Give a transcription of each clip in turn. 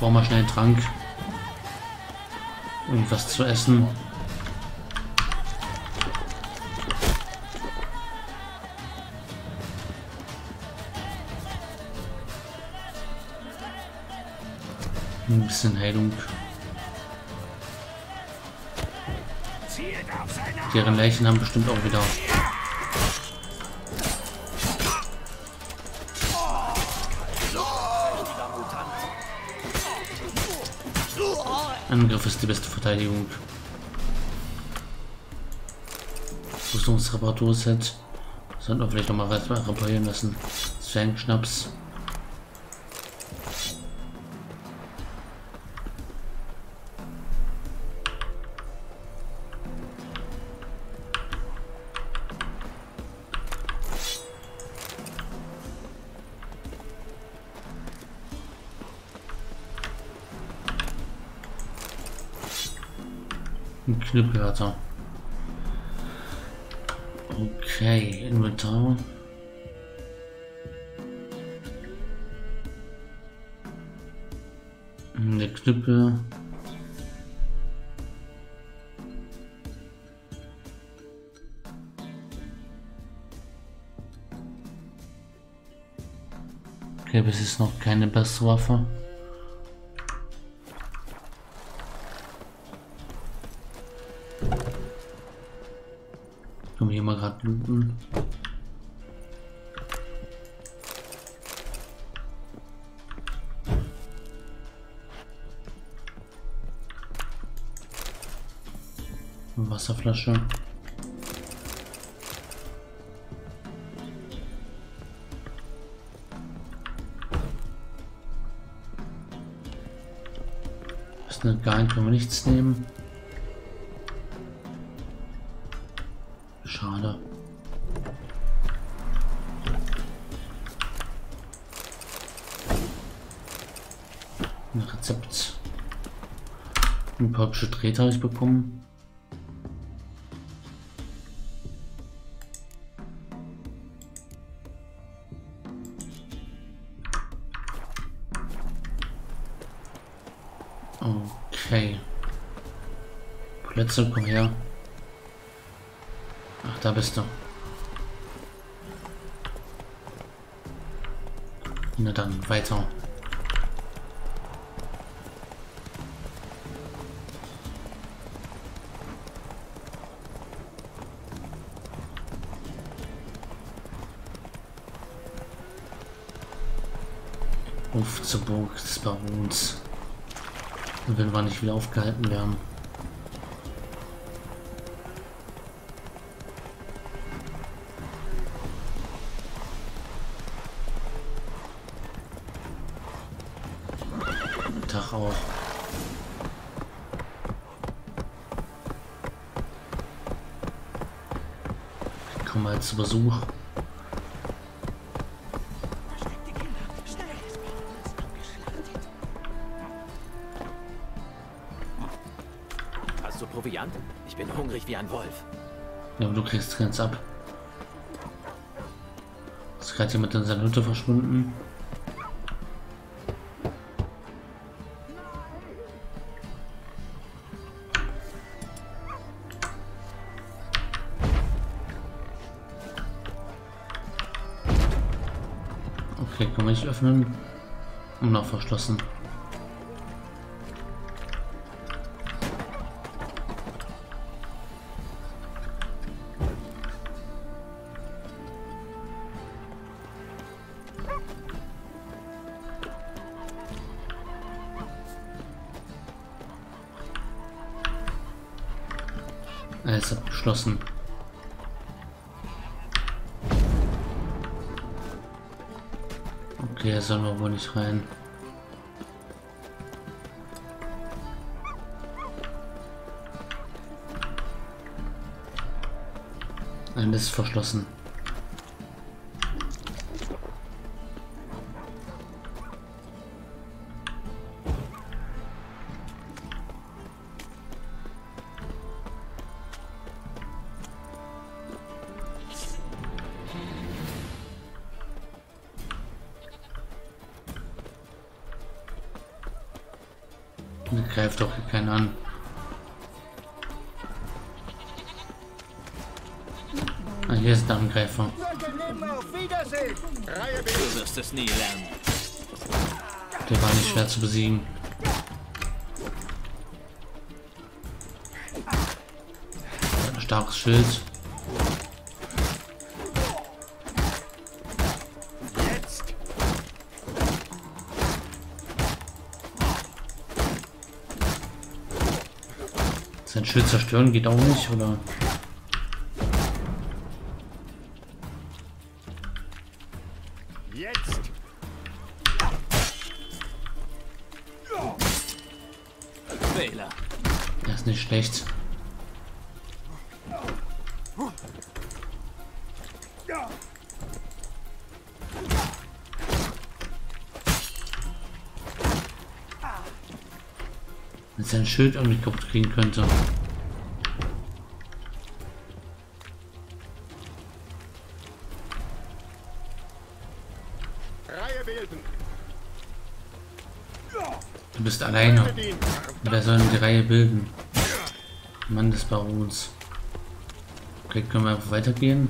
brauche mal schnell einen Trank. Irgendwas zu essen. Ein bisschen Heilung. Deren Leichen haben bestimmt auch wieder. Angriff ist die beste Verteidigung. Rüstungsreparaturset. Sollten wir vielleicht noch mal was reparieren lassen. Zwergenschnaps. Ein Knüppelhörter. Okay, Inventar. Der Knüppel. Okay, bis jetzt noch keine bessere Waffe. Können wir hier mal gerade looten. Wasserflasche. Ist eine Garn, können wir nichts nehmen. Schade. Ein Rezept. Ein paar hübsche Drähte habe ich bekommen. Okay. Plätze, komm her. Ach, da bist du. Na dann, weiter. Auf zur Burg des Barons. Und wenn wir nicht wieder aufgehalten werden. Tag auch. Komm mal zu Besuch. Hast du Proviant? Ich bin hungrig wie ein Wolf. Ja, aber du kriegst ganz ab. Ist gerade jemand in seiner Hütte verschwunden? Okay, kann man nicht öffnen. Und noch verschlossen. Er ist abgeschlossen. Okay, er soll wir wohl nicht rein. Nein, das ist verschlossen. Greift doch keiner an. Ah, hier ist der Angreifer. Du wirst es nie lernen. Der war nicht schwer zu besiegen. Ein starkes Schild. Sein Schild zerstören geht auch nicht, oder? Jetzt! Fehler. Das ist nicht schlecht. Wenn sein Schild irgendwie kaputt kriegen könnte. Reihe bilden! Du bist alleine. Wer soll denn die Reihe bilden? Mann des Barons. Okay, können wir einfach weitergehen?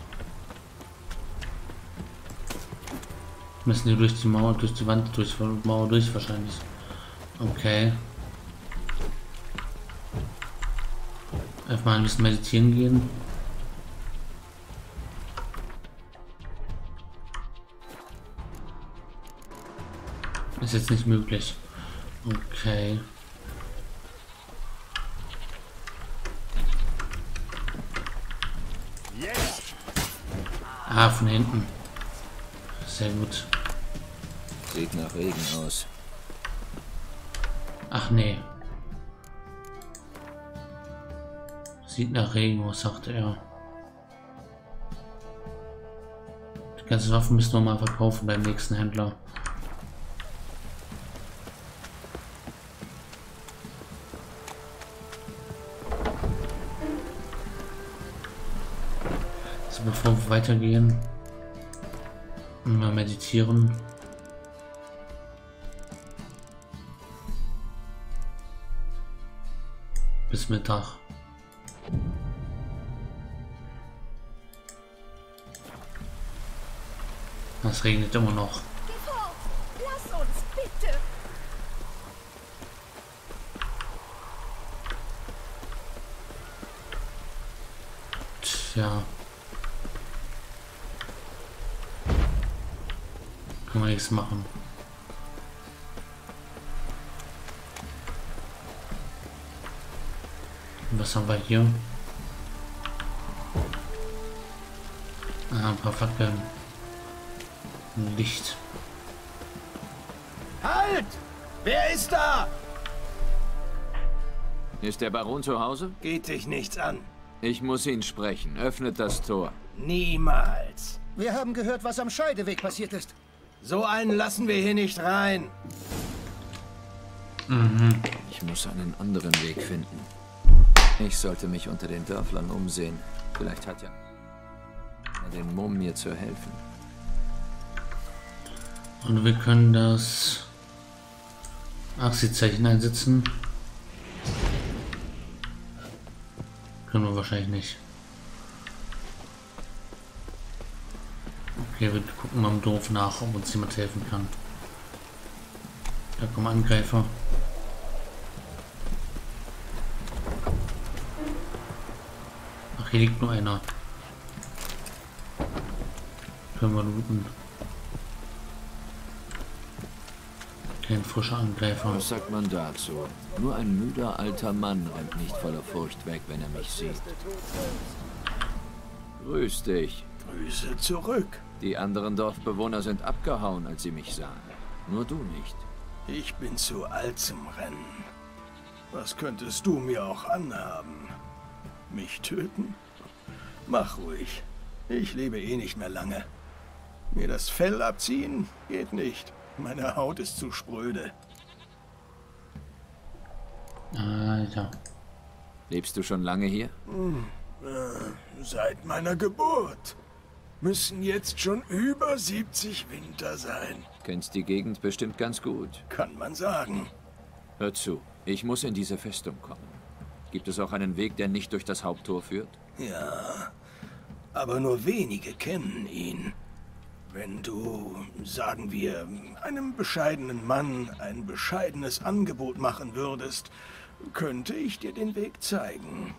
Müssen die durch die Mauer, durch die Wand, durch die Mauer durch wahrscheinlich. Okay. Einfach mal ein bisschen meditieren gehen. Ist jetzt nicht möglich. Okay. Jetzt! Ah, von hinten. Sehr gut. Sieht nach Regen aus. Ach nee. Sieht nach Regen aus, sagte er. Die ganzen Waffen müssen wir mal verkaufen beim nächsten Händler. So, bevor wir weitergehen, mal meditieren. Bis Mittag. Es regnet immer noch. Geh fort! Lass uns, bitte! Tja. Kann man nichts machen. Was haben wir hier? Ah, ein paar Fackeln. Ein Licht. Halt! Wer ist da? Ist der Baron zu Hause? Geht dich nichts an. Ich muss ihn sprechen. Öffnet das Tor. Niemals. Wir haben gehört, was am Scheideweg passiert ist. So einen lassen wir hier nicht rein. Ich muss einen anderen Weg finden. Ich sollte mich unter den Dörflern umsehen. Vielleicht hat ja den Mumm mir zu helfen. Und wir können das Axi-Zeichen einsetzen. Können wir wahrscheinlich nicht. Okay, wir gucken mal im Dorf nach, ob uns jemand helfen kann. Da kommen Angreifer. Ach, hier liegt nur einer. Können wir looten. Kein frischer Angreifer. Was sagt man dazu? Nur ein müder alter Mann rennt nicht voller Furcht weg, wenn er mich sieht. Grüß dich. Grüße zurück. Die anderen Dorfbewohner sind abgehauen, als sie mich sahen. Nur du nicht. Ich bin zu alt zum Rennen. Was könntest du mir auch anhaben? Mich töten? Mach ruhig. Ich lebe eh nicht mehr lange. Mir das Fell abziehen? Geht nicht. Meine Haut ist zu spröde. Alter. Lebst du schon lange hier? Seit meiner Geburt. Müssen jetzt schon über 70 Winter sein. Kennst die Gegend bestimmt ganz gut. Kann man sagen. Hör zu. Ich muss in diese Festung kommen. Gibt es auch einen Weg, der nicht durch das Haupttor führt? Ja, aber nur wenige kennen ihn. Wenn du, sagen wir, einem bescheidenen Mann ein bescheidenes Angebot machen würdest, könnte ich dir den Weg zeigen.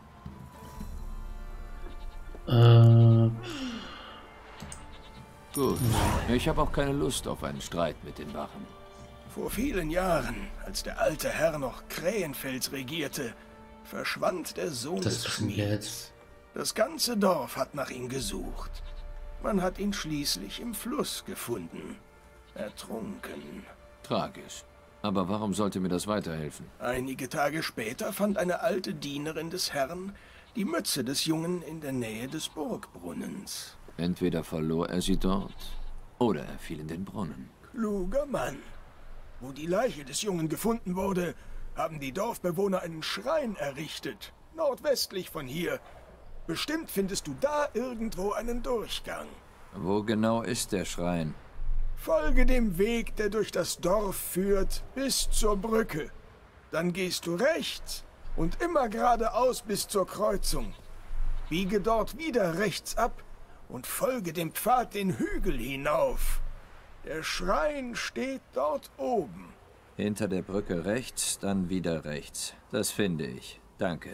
Gut. Ich habe auch keine Lust auf einen Streit mit den Wachen. Vor vielen Jahren, als der alte Herr noch Krähenfels regierte, verschwand der Sohn Das des ist Schmieds. Das ganze Dorf hat nach ihm gesucht. Man hat ihn schließlich im Fluss gefunden. Ertrunken. Tragisch. Aber warum sollte mir das weiterhelfen? Einige Tage später fand eine alte Dienerin des Herrn die Mütze des Jungen in der Nähe des Burgbrunnens. Entweder verlor er sie dort, oder er fiel in den Brunnen. Kluger Mann. Wo die Leiche des Jungen gefunden wurde, haben die Dorfbewohner einen Schrein errichtet. Nordwestlich von hier. Bestimmt findest du da irgendwo einen Durchgang. Wo genau ist der Schrein? Folge dem Weg, der durch das Dorf führt, bis zur Brücke. Dann gehst du rechts und immer geradeaus bis zur Kreuzung. Biege dort wieder rechts ab und folge dem Pfad den Hügel hinauf. Der Schrein steht dort oben. Hinter der Brücke rechts, dann wieder rechts. Das finde ich. Danke.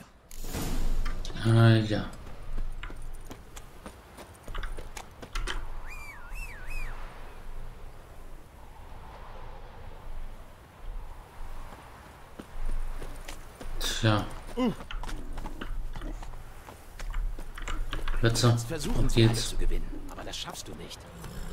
Ja. Tja. Plötze. Jetzt versuchen Auf sie alles geht's. zu gewinnen, aber das schaffst du nicht.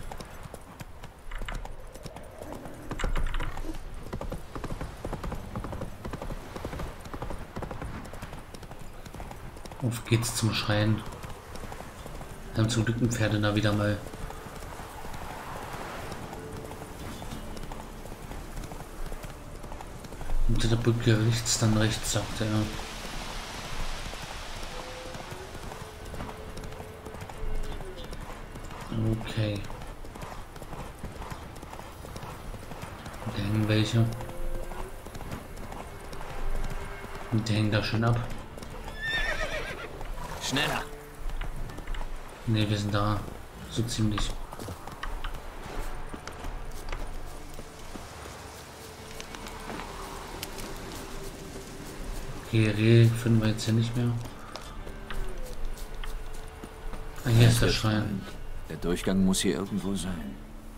Auf geht's zum Schrein. Dann zum Glück ein Pferde da wieder mal. Unter der Brücke rechts, dann rechts, sagte er. Okay. Da hängen welche. Und die hängen da schon ab. Schneller! Ne, wir sind da. So ziemlich. Okay, Reh finden wir jetzt hier nicht mehr. Ah, hier ist der Schrein. Der Durchgang muss hier irgendwo sein.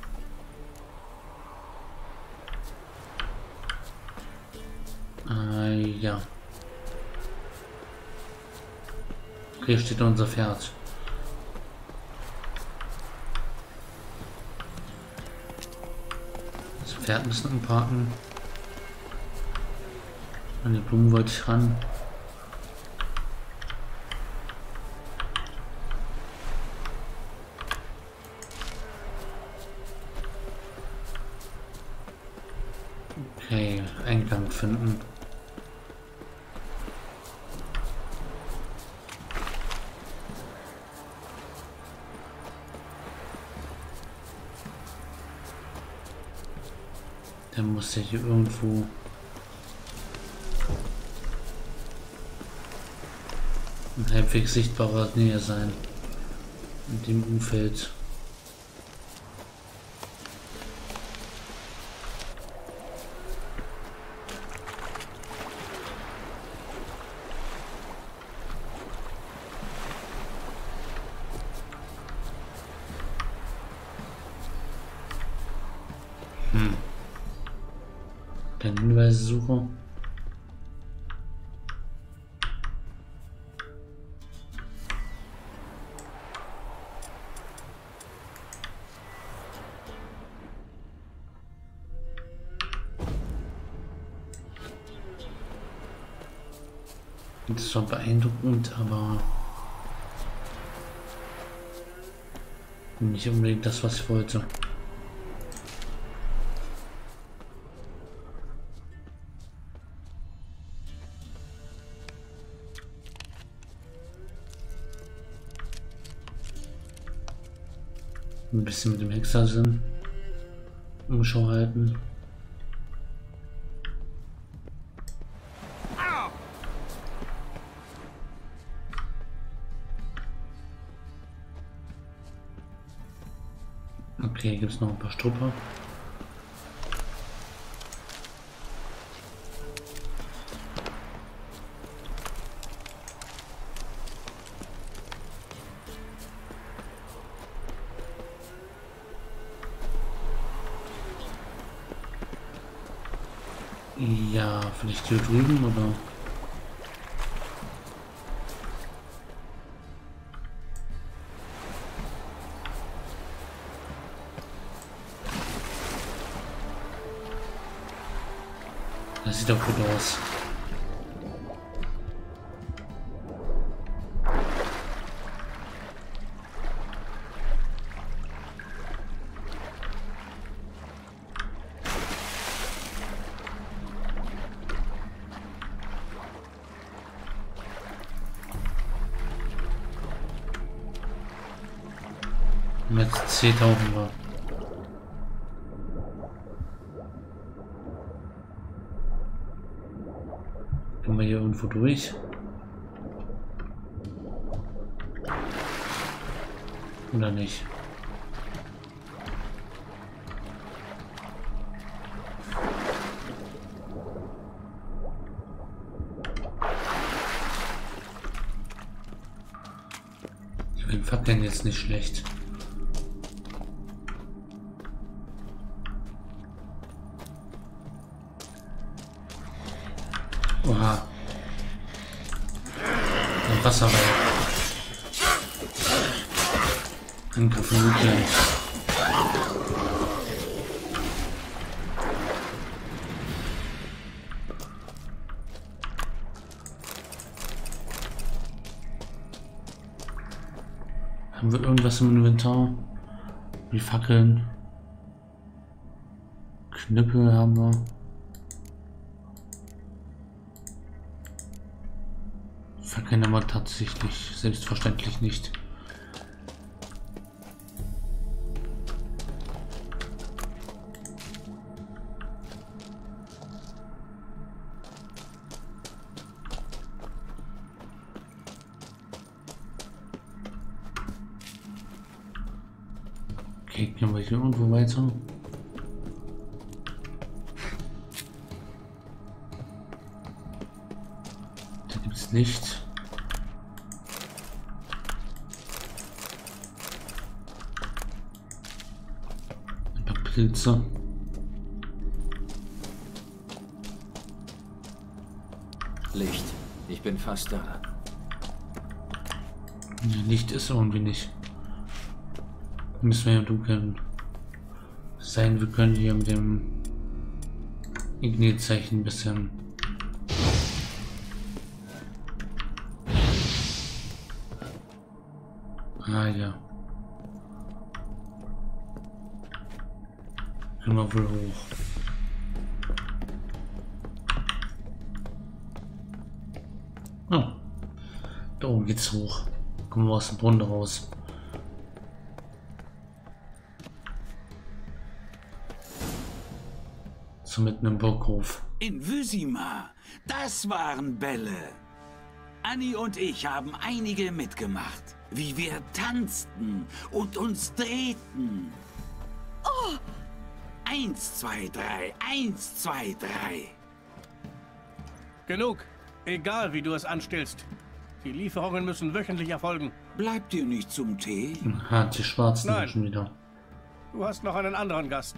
Ja. Okay, steht unser Pferd. Das Pferd müssen umparken. An die Blumen wollte ich ran. Okay, Eingang finden. Der muss ja hier irgendwo in halbwegs sichtbarer Nähe sein. In dem Umfeld. Keine Hinweise suche. Das war beeindruckend, aber nicht unbedingt das, was ich wollte. Ein bisschen mit dem Hexersinn Umschau halten. Okay, hier gibt es noch ein paar Strupper. Ja, vielleicht hier drüben oder... Das sieht doch gut aus. Mit C tauchen wir. Können wir hier irgendwo durch? Oder nicht? Ich bin Fackeln jetzt nicht schlecht. Oha. Ein Wasserwall. Angriff von Nuklien. Haben wir irgendwas im Inventar? Wie Fackeln. Knüppel haben wir. Fackeln aber tatsächlich, selbstverständlich nicht. Okay, gehen wir hier irgendwo weiter. Da gibt es Licht. Pilze. Licht. Ich bin fast da. Ja, Licht ist irgendwie nicht. Müssen wir im Dunkeln sein. Wir können hier mit dem Ignitzeichen ein bisschen. Ah ja. Können wir wohl hoch. Oh. Da oben geht's hoch. Kommen wir aus dem Brunnen raus. So mitten im Burghof. In Wyzima, das waren Bälle. Annie und ich haben einige mitgemacht, wie wir tanzten und uns drehten. Oh! 1, 2, 3, 1, 2, 3. Genug. Egal, wie du es anstellst. Die Lieferungen müssen wöchentlich erfolgen. Bleibt ihr nicht zum Tee? Ha, die Schwarzen Nein. schon wieder. Du hast noch einen anderen Gast.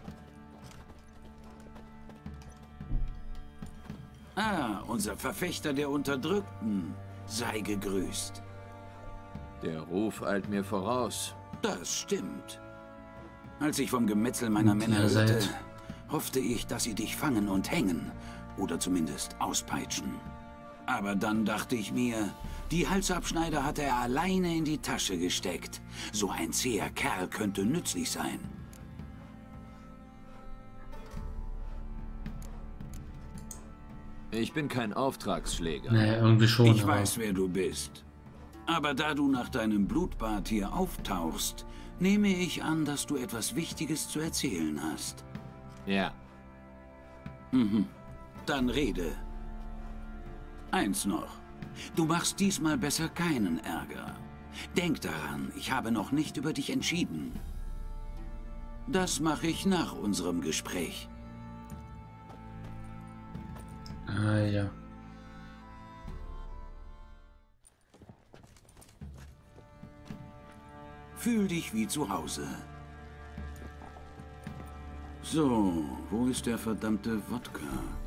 Ah, unser Verfechter der Unterdrückten. Sei gegrüßt. Der Ruf eilt mir voraus. Das stimmt. Als ich vom Gemetzel meiner Und Männer ihr hörte, seid- hoffte ich, dass sie dich fangen und hängen. Oder zumindest auspeitschen. Aber dann dachte ich mir, die Halsabschneider hatte er alleine in die Tasche gesteckt. So ein zäher Kerl könnte nützlich sein. Ich bin kein Auftragsschläger. Naja, irgendwie schon. Ich aber weiß, wer du bist. Aber da du nach deinem Blutbad hier auftauchst, nehme ich an, dass du etwas Wichtiges zu erzählen hast. Ja. Dann rede. Eins noch. Du machst diesmal besser keinen Ärger. Denk daran, ich habe noch nicht über dich entschieden. Das mache ich nach unserem Gespräch. Ah ja. Fühl dich wie zu Hause. So, wo ist der verdammte Wodka?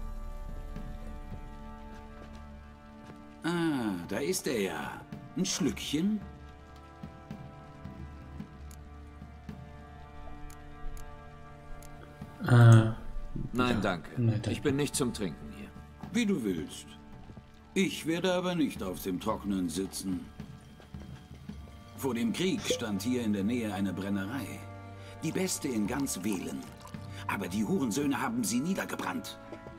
Ah, da ist er ja. Ein Schlückchen? Nein, danke. Nein, danke. Ich bin nicht zum Trinken hier. Wie du willst. Ich werde aber nicht auf dem Trockenen sitzen. Vor dem Krieg stand hier in der Nähe eine Brennerei. Die beste in ganz Velen. Aber die Hurensöhne haben sie niedergebrannt.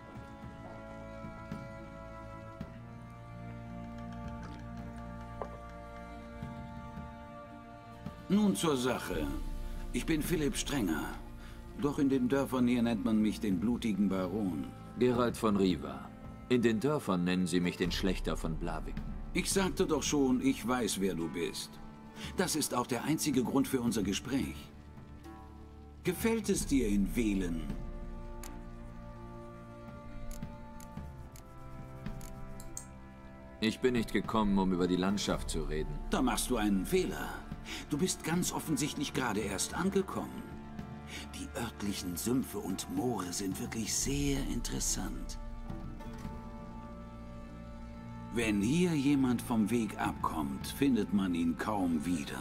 Nun zur Sache. Ich bin Philipp Strenger. Doch in den Dörfern hier nennt man mich den blutigen Baron. Geralt von Riva. In den Dörfern nennen sie mich den Schlächter von Blaviken. Ich sagte doch schon, ich weiß, wer du bist. Das ist auch der einzige Grund für unser Gespräch. Gefällt es dir in Velen? Ich bin nicht gekommen, um über die Landschaft zu reden. Da machst du einen Fehler. Du bist ganz offensichtlich gerade erst angekommen. Die örtlichen Sümpfe und Moore sind wirklich sehr interessant. Wenn hier jemand vom Weg abkommt, findet man ihn kaum wieder.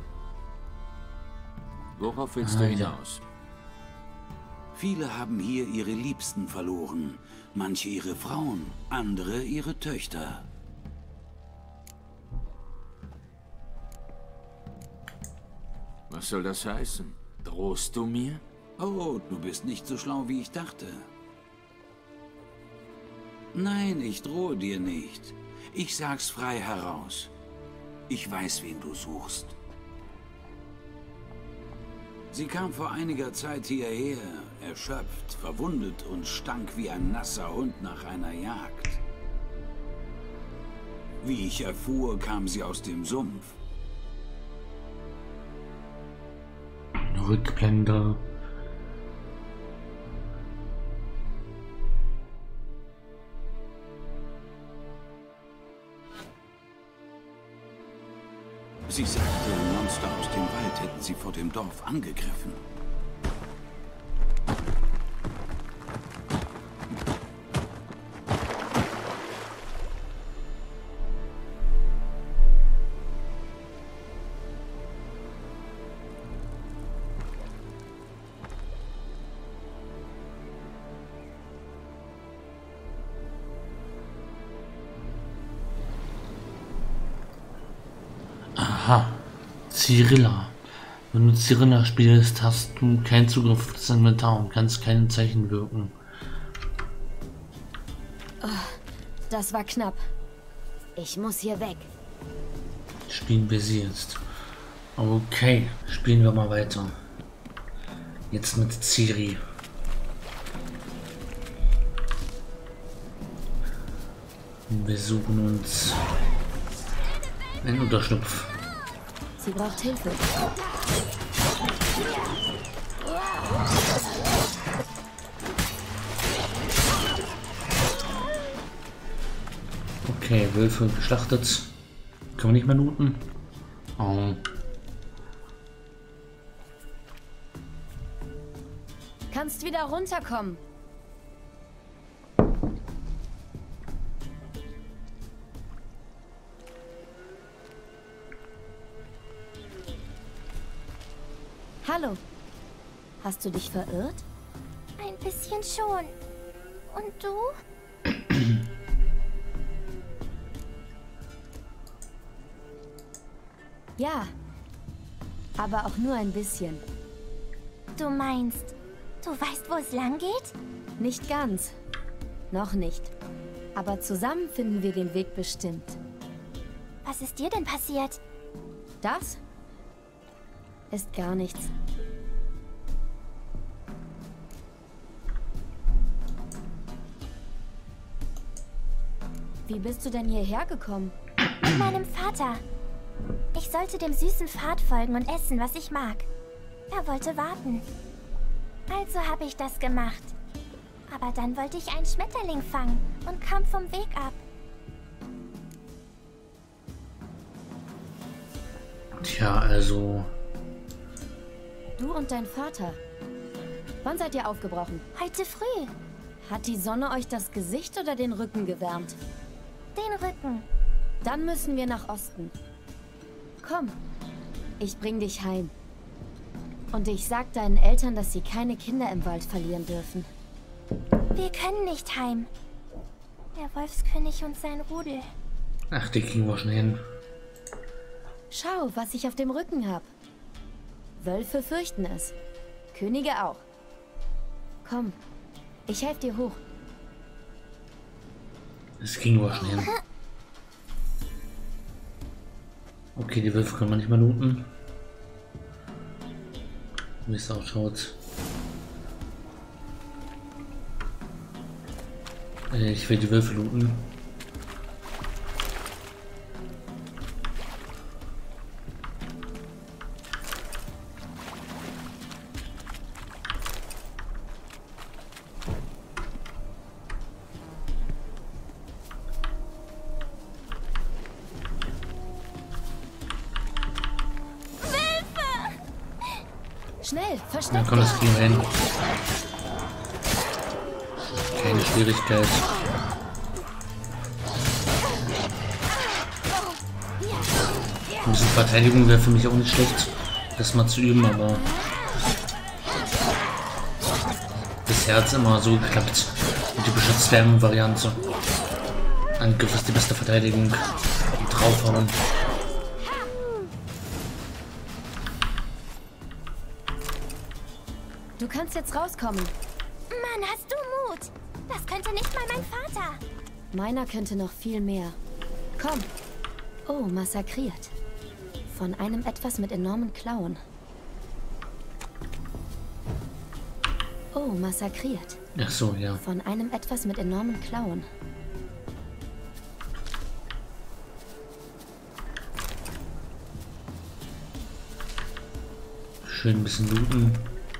Worauf willst du hinaus? Viele haben hier ihre Liebsten verloren. Manche ihre Frauen, andere ihre Töchter. Was soll das heißen? Drohst du mir? Oh, du bist nicht so schlau, wie ich dachte. Nein, ich drohe dir nicht. Ich sag's frei heraus. Ich weiß, wen du suchst. Sie kam vor einiger Zeit hierher, erschöpft, verwundet und stank wie ein nasser Hund nach einer Jagd. Wie ich erfuhr, kam sie aus dem Sumpf. Rückblende. Sie sagte, Monster aus dem Wald hätten sie vor dem Dorf angegriffen. Aha, Cyrilla. Wenn du Cyrilla spielst, hast du keinen Zugriff auf das Inventar und kannst keine Zeichen wirken. Oh, das war knapp. Ich muss hier weg. Spielen wir sie jetzt. Okay, spielen wir mal weiter. Jetzt mit Ciri. Wir suchen uns einen Unterschlupf. Sie braucht Hilfe. Okay, Wölfe geschlachtet. Können wir nicht mehr looten? Oh. Kannst wieder runterkommen. Hallo. Hast du dich verirrt? Ein bisschen schon. Und du? Ja. Aber auch nur ein bisschen. Du meinst, du weißt, wo es lang geht? Nicht ganz. Noch nicht. Aber zusammen finden wir den Weg bestimmt. Was ist dir denn passiert? Das ist gar nichts. Wie bist du denn hierher gekommen? Mit meinem Vater. Ich sollte dem süßen Pfad folgen und essen, was ich mag. Er wollte warten. Also habe ich das gemacht. Aber dann wollte ich einen Schmetterling fangen und kam vom Weg ab. Tja, also... Du und dein Vater. Wann seid ihr aufgebrochen? Heute früh. Hat die Sonne euch das Gesicht oder den Rücken gewärmt? Den Rücken. Dann müssen wir nach Osten. Komm, ich bring dich heim. Und ich sag deinen Eltern, dass sie keine Kinder im Wald verlieren dürfen. Wir können nicht heim. Der Wolfskönig und sein Rudel. Ach, die kriegen wir schon hin. Schau, was ich auf dem Rücken hab. Wölfe fürchten es. Könige auch. Komm, ich helfe dir hoch. Das kriegen wir schon hin. Okay, die Wölfe können wir nicht mehr looten. Wie es ausschaut. Ich will die Wölfe looten. Schnell, Dann versteck kommt das dich! Kriegen wir hin. Keine Schwierigkeit. Ein bisschen Verteidigung wäre für mich auch nicht schlecht, das mal zu üben, aber bisher hat es immer so geklappt. Und die Beschützwärmen-Variante. Angriff ist die beste Verteidigung. Und draufhauen. Du kannst jetzt rauskommen. Mann, hast du Mut? Das könnte nicht mal mein Vater. Meiner könnte noch viel mehr. Komm. Oh, massakriert. Von einem etwas mit enormen Klauen. Oh, massakriert. Ach so, ja. Von einem etwas mit enormen Klauen. Schön ein bisschen looten.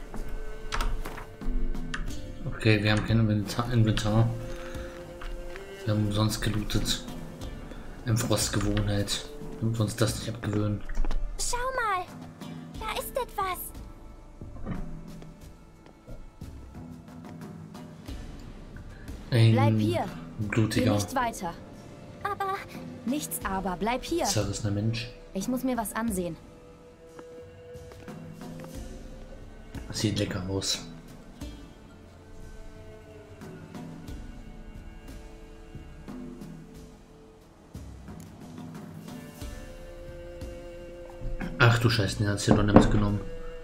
Okay, wir haben kein Inventar. Wir haben umsonst gelootet. Im Frostgewohnheit. Damit wir uns das nicht abgewöhnen. Schau mal. Da ist etwas. Ein Bleib hier. Geh blutiger, nicht weiter. Aber Nichts aber, bleib hier. zerrissener Mensch. Ich muss mir was ansehen. Sieht lecker aus. Ach du Scheiße, den hat's hier noch nicht mitgenommen.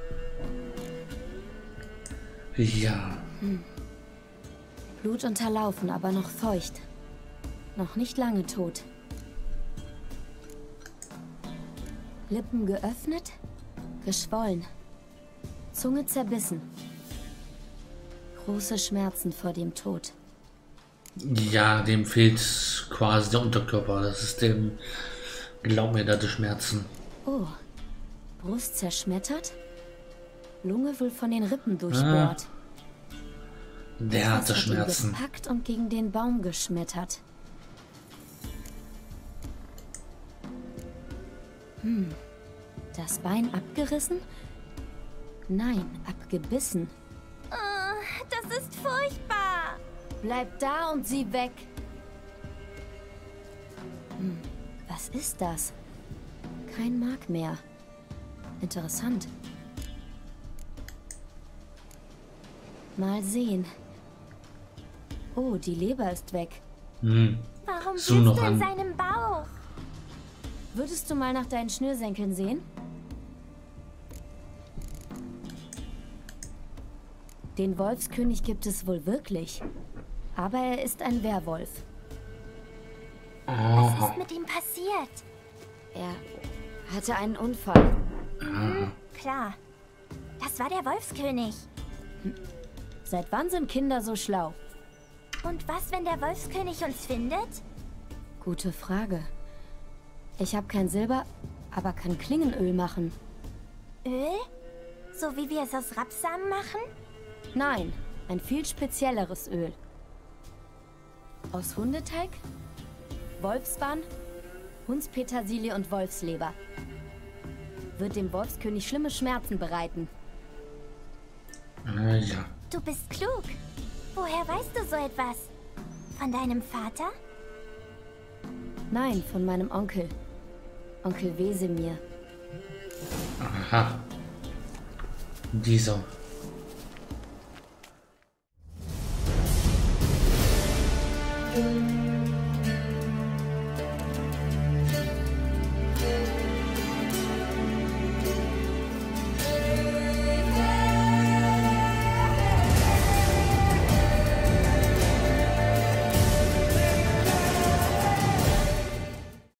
Ja. Blut unterlaufen, aber noch feucht. Noch nicht lange tot. Lippen geöffnet, geschwollen. Zunge zerbissen. Große Schmerzen vor dem Tod. Ja, dem fehlt quasi der Unterkörper. Das ist dem, glaub mir, da die Schmerzen. Oh, Brust zerschmettert? Lunge wohl von den Rippen durchbohrt. Der hatte Was hat ihn Schmerzen. gepackt und gegen den Baum geschmettert. Das Bein abgerissen? Nein, abgebissen. das ist furchtbar. Bleib da und sieh weg. Was ist das? Kein Mark mehr. Interessant. Mal sehen. Oh, die Leber ist weg. Warum So bist noch du in an. seinem Bauch? Würdest du mal nach deinen Schnürsenkeln sehen? Den Wolfskönig gibt es wohl wirklich. Aber er ist ein Werwolf. Was ist mit ihm passiert? Er hatte einen Unfall. Klar. Das war der Wolfskönig. Seit wann sind Kinder so schlau? Und was, wenn der Wolfskönig uns findet? Gute Frage. Ich habe kein Silber, aber kann Klingenöl machen. Öl? So wie wir es aus Rapsamen machen? Nein, ein viel spezielleres Öl. Aus Hundeteig, Wolfsbahn, Hundspetersilie und Wolfsleber. Wird dem Wolfskönig schlimme Schmerzen bereiten. Ja. Du bist klug. Woher weißt du so etwas? Von deinem Vater? Nein, von meinem Onkel. Onkel Wesemir. Aha. Dieser.